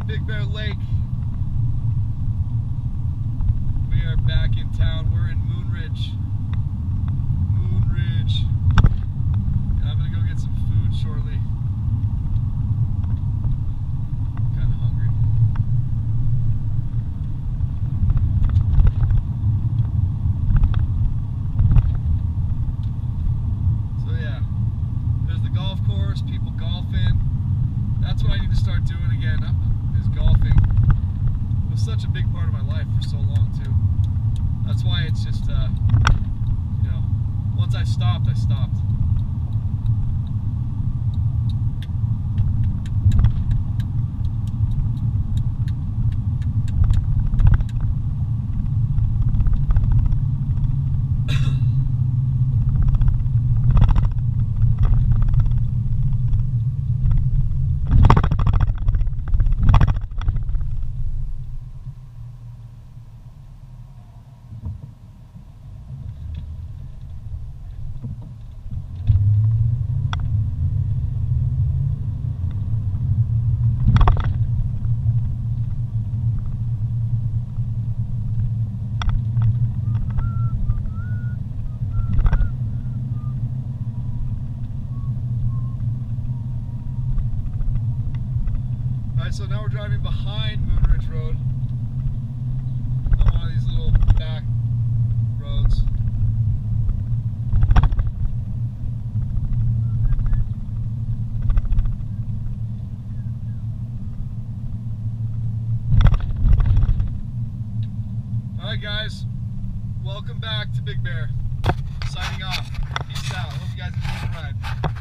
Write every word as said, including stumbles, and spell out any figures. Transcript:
Big Bear Lake. We are back in town. We're in Moonridge. Moonridge. And I'm gonna go get some food shortly. I'm kinda hungry. So yeah, there's the golf course, people golfing. That's what I need to start doing again. Is golfing. It was such a big part of my life for so long too. That's why it's just, uh, you know, once I stopped, I stopped. Alright, so now we're driving behind Moonridge Road on one of these little back roads. Alright guys, welcome back to Big Bear. Signing off. Peace out. Hope you guys enjoyed the ride.